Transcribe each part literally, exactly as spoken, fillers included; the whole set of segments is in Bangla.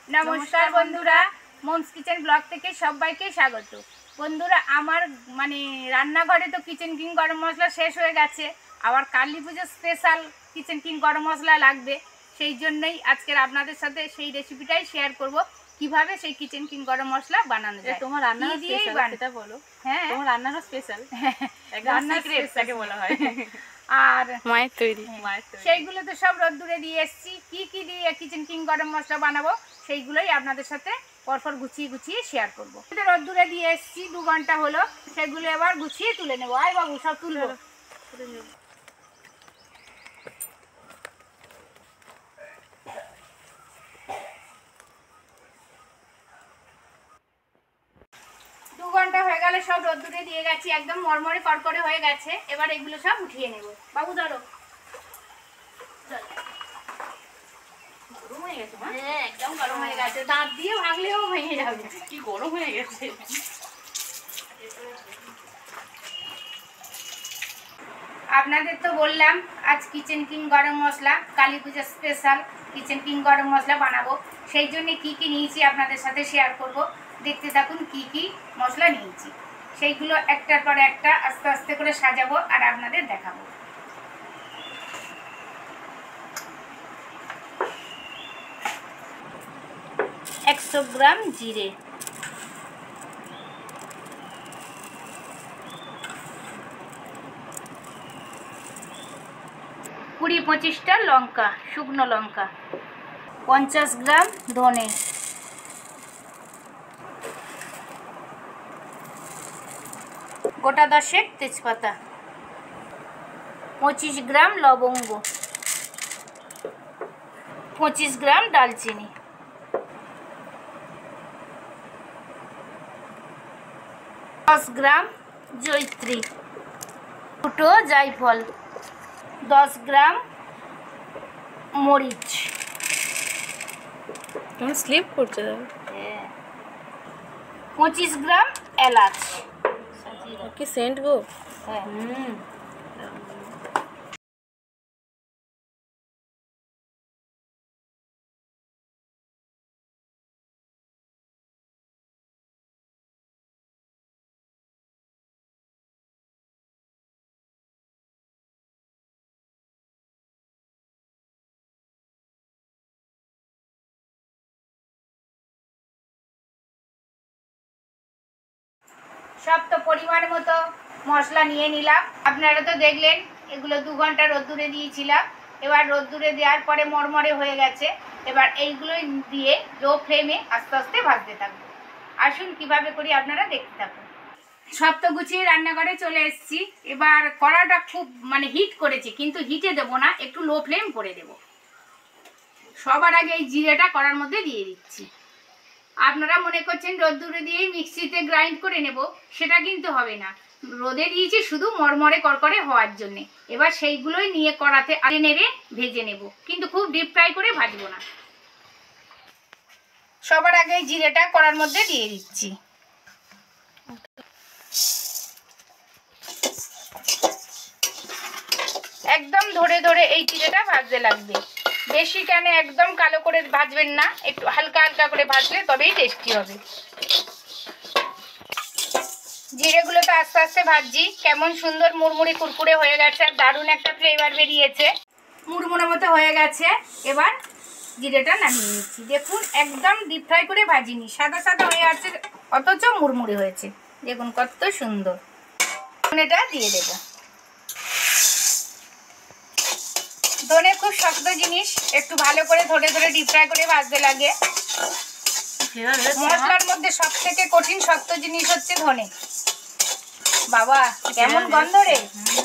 नमस्कार बंधुरा मम्स किचेन ब्लग থেকে সবাইকে স্বাগত। বন্ধুরা আমার মানে রান্নাঘরে তো কিচেন কিং গরম মশলা শেষ হয়ে গেছে, আবার Kali Puja special Kitchen King garam masala লাগবে, সেই জন্যই আজকের আপনাদের সাথে সেই রেসিপিটাই শেয়ার করব কিভাবে সেই কিচেন কিং গরম মশলা বানানো যায়। তোমার রান্নার স্পেশাল সেটা বলো। হ্যাঁ তোমার রান্নার স্পেশাল একদম সিক্রেট তাকে বলা হয়। আর মায়ের তৈরি সেইগুলো তো সব রোদ্দুরে দিয়ে এসেছি, কি কি দিয়ে কিচেন কিং গরম মশলা বানাবো সেইগুলোই আপনাদের সাথে পরপর গুছিয়ে গুছিয়ে শেয়ার করবো। রোদ্দুরে দিয়ে এসেছি দু ঘন্টা হলো, সেগুলো এবার গুছিয়ে তুলে নেবো। আয় বাবু সব তুলবো। দু ঘন্টা হয়ে গেলে সব রোদ্দুরে দিয়ে গেছি, একদম মরমরে করকরে হয়ে গেছে। এবার এগুলো সব উঠিয়ে নেবো। বাবু ধরো। একদম গরম হয়ে গেছে, দাঁত দিয়ে ভাগলেও ভেঙে যাবে, কি গরম হয়ে গেছে। আপনাদের তো বললাম আজ Kitchen King garam masala Kali Puja special Kitchen King garam masala বানাবো, সেই জন্য কি কি নিয়েছি আপনাদের সাথে শেয়ার করব। দেখতে থাকুন কি কি মশলা নিয়েছি, সেইগুলো একটার পর একটা আস্তে আস্তে করে সাজাবো আর আপনাদের দেখাবো। একশো গ্রাম জিরে, কুড়ি পঁচিশটা লঙ্কা শুকনো লঙ্কা, পঞ্চাশ গ্রাম ধনে, গোটা দশেক তেজপাতা, পঁচিশ গ্রাম লবঙ্গ, পঁচিশ গ্রাম দালচিনি, দশ গ্রাম জয়িত্রী, দুটো জায়ফল, দশ গ্রাম মরিচ, তুমি স্লিপ করছো, পঁচিশ গ্রাম এলাচ। কি সেন্ট গো। হ্যাঁ হুম সব তো পরিমাণ মতো মশলা নিয়ে নিলাম। আপনারা তো দেখলেন এগুলো দু ঘন্টা রোদ্দুরে দিয়েছিলাম, এবার রোদ্দুরে দেওয়ার পরে মরমরে হয়ে গেছে। এবার এইগুলো দিয়ে লো ফ্লেমে আস্তে আস্তে ভাজতে থাকবো। আসুন কিভাবে করি আপনারা দেখতে থাকুন। সব তো গুছিয়ে রান্নাঘরে চলে এসেছি, এবার কড়াটা খুব মানে হিট করেছি, কিন্তু হিটে দেবো না, একটু লো ফ্লেম করে দেব। সবার আগে এই জিরেটা কড়ার মধ্যে দিয়ে দিচ্ছি। আপনারা মনে করছেন রোদ্দুরে দিয়েই মিক্সিতে গ্রাইন্ড করে নেব, সেটা কিন্তু হবে না। রোদে দিয়েছি শুধু মরমরে করকরে হওয়ার জন্য। এবার সেইগুলোই নিয়ে কড়াতে আরে নেড়ে ভেজে নেব, কিন্তু খুব ডিপ ফ্রাই করে ভাজবো না। সবার আগে জিরেটা কড়ার মধ্যে দিয়ে দিচ্ছি। একদম ধরে ধরে এই জিরেটা ভাজতে লাগবে, বেশি কেন একদম কালো করে ভাজবেন না, একটু হালকা হালকা করে ভাজলে তবেই টেস্টি হবে। জিরেগুলো তো আস্তে আস্তে ভাজছি, কেমন সুন্দর মুড়মুড়ি কুরকুরে হয়ে গেছে, আর দারুণ একটা ফ্লেভার বেরিয়েছে, মুড়মুড়ের মতো হয়ে গেছে। এবার জিরেটা নামিয়ে নিচ্ছি। দেখুন একদম ডিপ ফ্রাই করে ভাজিনি, সাদা সাদা হয়ে আছে, অথচ মুড়মুড়ি হয়েছে। দেখুন কত সুন্দর। এটা দিয়ে দেব। ধনে খুব শক্ত জিনিস, একটু ভালো করে ধরে ধরে ডিপ ফ্রাই করে ভাজতে লাগে। মশলার মধ্যে সব থেকে কঠিন শক্ত জিনিস হচ্ছে ধনে। বাবা কেমন গন্ধ রে।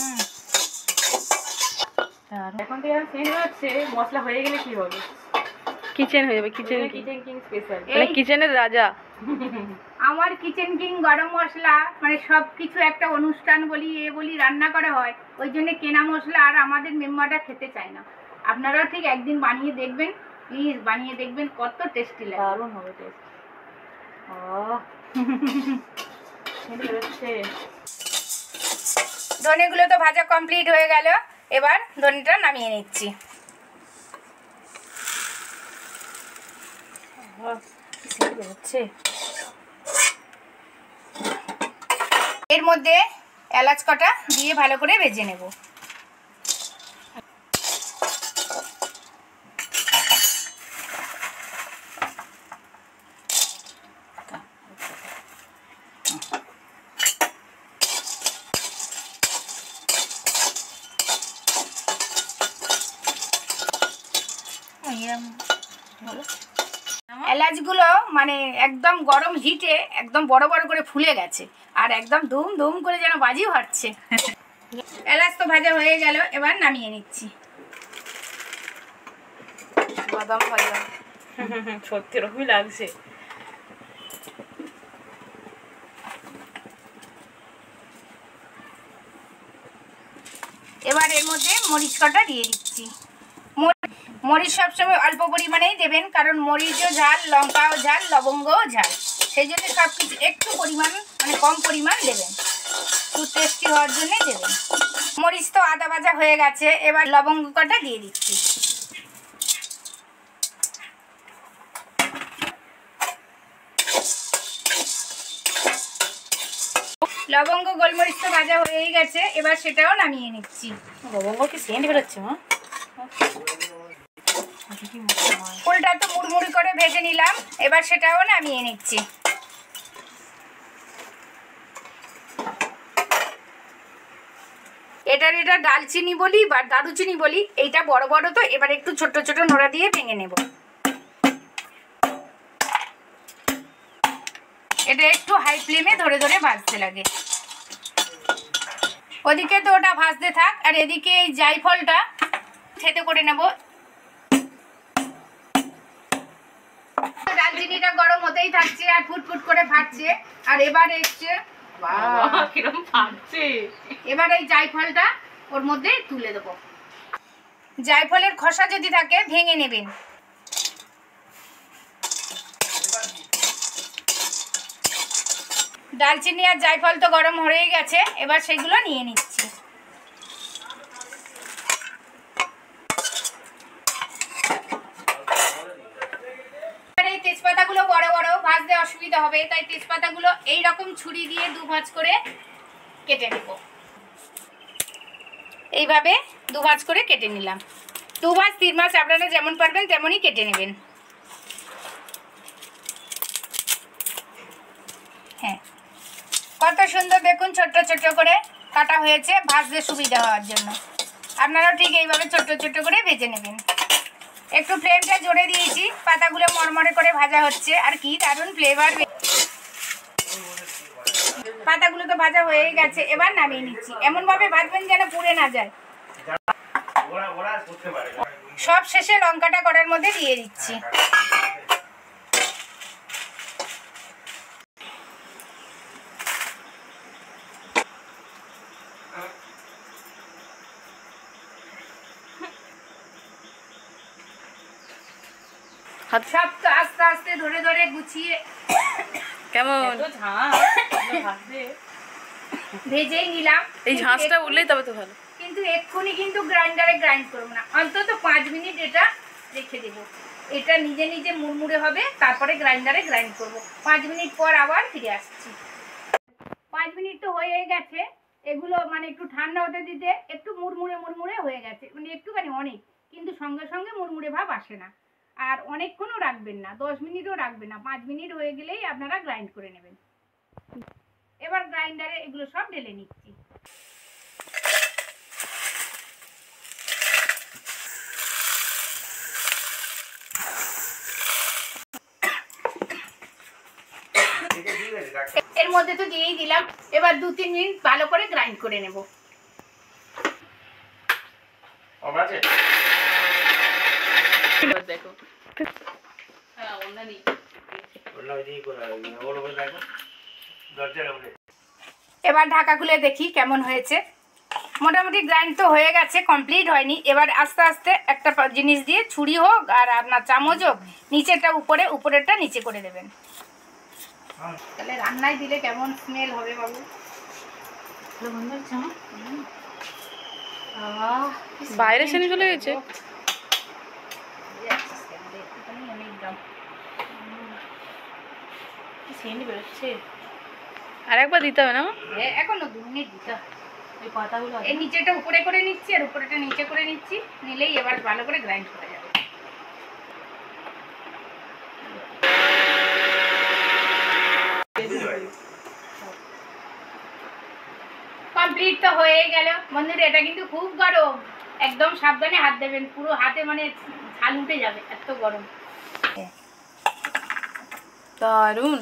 এখন তো আর সেন্ট হচ্ছে, মশলা হয়ে গেলে কি হবে, কিচেন হয়ে যাবে। কিচেন কিচেন কিং স্পেশাল, মানে কিচেনের রাজা। আমার কিচেন কিং গরম মশলা মানে সব কিছু একটা অনুষ্ঠান বলি এ বলি রান্না করা হয়, ওই জন্য কেনা মশলা আর আমাদের মেম্বাররা খেতে চায় না। আপনারাও ঠিক একদিন বানিয়ে দেখবেন, প্লিজ বানিয়ে দেখবেন, কত টেস্টি লাগে। দারুণ হবে টেস্ট। ধনেগুলো তো ভাজা কমপ্লিট হয়ে গেল, এবার ধনেটা নামিয়ে নিচ্ছি। বেরোচ্ছে। এর মধ্যে এলাচ কটা দিয়ে ভালো করে ভেজে নেব। এলাচগুলো মানে একদম গরম হিটে একদম বড় বড় করে ফুলে গেছে আর একদম ধুম ধুম করে যেন বাজি ফাটছে। এলাচ তো ভাজা হয়ে গেল, এবার নামিয়ে নিচ্ছি। বাদাম ভাজা সত্যি এরকমই লাগছে। এবার এর মধ্যে মরিচ কটা দিয়ে দিচ্ছি। মরিচ সবসময় অল্প পরিমাণেই দেবেন, কারণ মরিচও ঝাল, লঙ্কাও ঝাল, লবঙ্গও ঝাল, সেই জন্য সব কিছু একটু পরিমাণ মানে কম পরিমাণ দেবেন, একটু টেস্টি হওয়ার জন্যই দেবেন। মরিচ তো আদা ভাজা হয়ে গেছে, এবার লবঙ্গ কটা দিয়ে দিচ্ছি। লবঙ্গ গোলমরিচ তো ভাজা হয়েই গেছে, এবার সেটাও নামিয়ে নিচ্ছি। লবঙ্গ কি সেন্ট বেরোচ্ছে মা? ফুলটা তো মুড়মুড়ি করে ভেজে নিলাম, এবার সেটাও নামিয়ে নিচ্ছি। এটার এটা ডালচিনি বলি বা দারুচিনি বলি, এইটা বড় বড় তো, এবার একটু ছোট ছোট নোড়া দিয়ে ভেঙে নেব। এটা একটু হাই ফ্লেমে ধরে ধরে ভাজতে লাগে। ওদিকে তো ওটা ভাজতে থাক, আর এদিকে এই জায়ফলটা থেতে করে নেব। দালচিনিটা গরম হতেই থাকছে আর ফুটফুট করে ফাটছে, আর এবার এসছে কিরকম ফাটছে। এবার এই জায়ফলটা ওর মধ্যে তুলে দেবো। জায়ফলের খোসা যদি থাকে ভেঙে নেবেন। দালচিনি আর জায়ফল তো গরম হয়ে গেছে, এবার সেগুলো নিয়ে নিচ্ছি। এই তেজপাতাগুলো বড় বড়, ভাজতে অসুবিধা হবে, তাই তেজপাতাগুলো এইরকম ছুরি দিয়ে দু ভাঁজ করে কেটে নেব। এইভাবে দু ভাঁজ করে কেটে নিলাম। দু ভাঁজ তিন ভাঁজ আপনারা যেমন পারবেন তেমনই কেটে নেবেন। হ্যাঁ, কত সুন্দর দেখুন ছোট্ট ছোট্ট করে কাটা হয়েছে ভাজতে সুবিধা হওয়ার জন্য। আপনারাও ঠিক এইভাবে ছোট্ট ছোট্ট করে ভেজে নেবেন। একটু ফ্লেমটা জোরে দিয়েছি, পাতাগুলো মরমরে করে ভাজা হচ্ছে, আর কি দারুণ ফ্লেভার। পাতাগুলো তো ভাজা হয়ে গেছে, এবার নামিয়ে নিচ্ছি। এমন ভাবে ভাজবেন যেন পুড়ে না যায়। সব শেষে লঙ্কাটা কড়ার মধ্যে দিয়ে দিচ্ছি। সব তো আস্তে আস্তে ধরে ধরে গুছিয়ে কেমন ভেজেই নিলাম। এই ঝাঁসটা উঠলেই তবে তো ভালো। কিন্তু এক্ষুনি কিন্তু গ্রাইন্ডারে গ্রাইন্ড করবো না, অন্তত পাঁচ মিনিট এটা রেখে দেবো। এটা নিজে নিজে মুড়মুড়ে হবে, তারপরে গ্রাইন্ডারে গ্রাইন্ড করব। পাঁচ মিনিট পর আবার ফিরে আসছি। পাঁচ মিনিট তো হয়ে গেছে, এগুলো মানে একটু ঠান্ডা হতে দিতে একটু মুড়মুড়ে মুড়মুড়ে হয়ে গেছে, মানে একটুখানি অনেক, কিন্তু সঙ্গে সঙ্গে মুড়মুড়ে ভাব আসে না। আর অনেকক্ষণও রাখবেন না, দশ মিনিটও রাখবেন না, পাঁচ মিনিট হয়ে গেলেই আপনারা গ্রাইন্ড করে নেবেন। এবার গ্রাইন্ডারে এগুলো সব ঢেলে নিচ্ছি। এর মধ্যে তো দিয়েই দিলাম, এবার দু তিন মিনিট ভালো করে গ্রাইন্ড করে নেব। দেখো এবার ঢাকা খুলে দেখি কেমন হয়েছে। মোটামুটি গ্রাইন্ড তো হয়ে গেছে, কমপ্লিট হয়নি। এবার আস্তে আস্তে একটা জিনিস দিয়ে, ছুরি হোক আর আপনার চামচ হোক, নিচেরটা উপরে উপরেরটা নিচে করে দেবেন। তাহলে রান্নায় দিলে কেমন স্মেল হবে বাবু। বাইরে সেনে চলে গেছে। কি সেন্ট বেরোচ্ছে। আর একবার দিতে হবে না? হ্যাঁ, এখনো দু মিনিট দিতে হবে। এই পাতাগুলো এই নিচেটা উপরে করে নিচ্ছি আর উপরেটা নিচে করে নিচ্ছি, নিলেই এবার ভালো করে গ্রাইন্ড করা যাবে। কমপ্লিট তো হয়ে গেল বন্ধুরা। এটা কিন্তু খুব গরম, একদম সাবধানে হাত দেবেন, পুরো হাতে মানে ঝাল উঠে যাবে, এত গরম। দারুণ।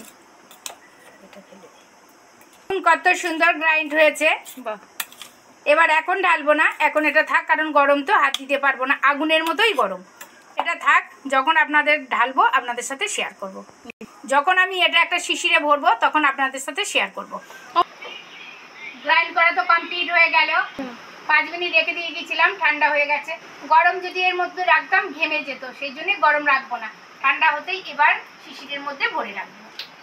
কত সুন্দর গ্রাইন্ড হয়েছে। বাহ। এবার এখন ঢালবো না, এখন এটা থাক, কারণ গরম তো হাত দিতে পারবো না, আগুনের মতোই গরম। এটা থাক, যখন আপনাদের ঢালবো আপনাদের সাথে শেয়ার করব। যখন আমি এটা একটা শিশিরে ভরবো তখন আপনাদের সাথে শেয়ার করব। গ্রাইন্ড করা তো কমপ্লিট হয়ে গেল। পাঁচ মিনিট রেখে দিয়ে গেছিলাম, ঠান্ডা হয়ে গেছে। গরম যদি এর মধ্যে রাখতাম ঘেমে যেত, সেই জন্য গরম রাখবো না, ঠান্ডা হতেই এবার শিশিরের মধ্যে ভরে রাখবো।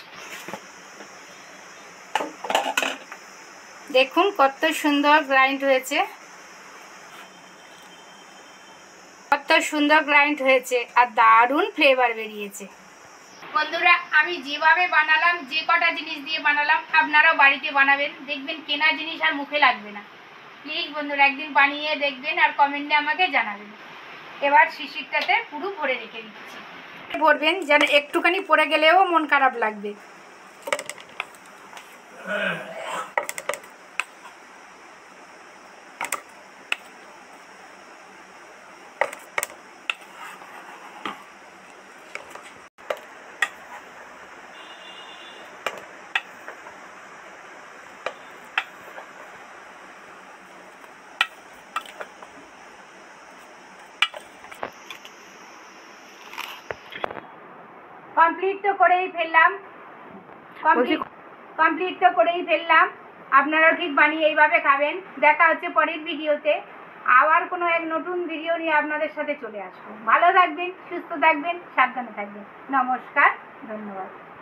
দেখুন কত সুন্দর গ্রাইন্ড হয়েছে, কত সুন্দর গ্রাইন্ড হয়েছে, আর দারুণ ফ্লেভার বেরিয়েছে। বন্ধুরা, আমি যেভাবে বানালাম, যে কটা জিনিস দিয়ে বানালাম, আপনারাও বাড়িতে বানাবেন, দেখবেন কেনা জিনিস আর মুখে লাগবে না। প্লিজ বন্ধুরা, একদিন বানিয়ে দেখবেন আর কমেন্টে আমাকে জানাবেন। এবার শিশিরটাতে পুরো ভরে রেখে দিচ্ছি। ভরবেন যেন একটুখানি পড়ে গেলেও মন খারাপ লাগবে। কমপ্লিট তো করেই ফেললাম, কমপ্লিট কমপ্লিট তো করেই ফেললাম। আপনারাও ঠিক বানিয়ে এইভাবে খাবেন। দেখা হচ্ছে পরের ভিডিওতে, আবার কোনো এক নতুন ভিডিও নিয়ে আপনাদের সাথে চলে আসবো। ভালো থাকবেন, সুস্থ থাকবেন, সাবধানে থাকবেন। নমস্কার, ধন্যবাদ।